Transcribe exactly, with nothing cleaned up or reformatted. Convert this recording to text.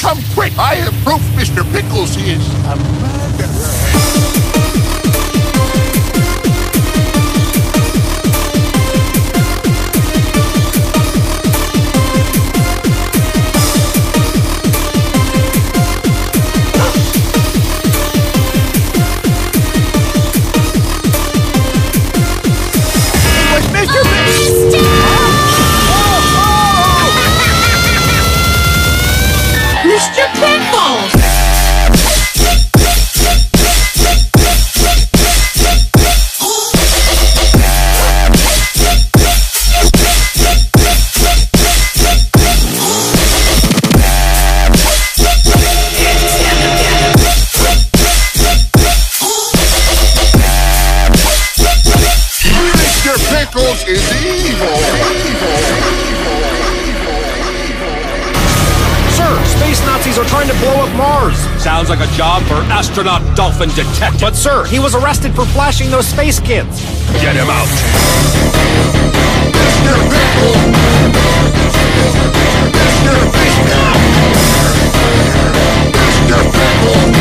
come quick! I have proof Mister Pickles is a murderer. Mister Pickles! Mister Pickles is evil! Space Nazis are trying to blow up Mars. Sounds like a job for astronaut dolphin detective. But sir, he was arrested for flashing those space kids. Get him out. Mister Pickles! Mister Pickles! Mister Pickles!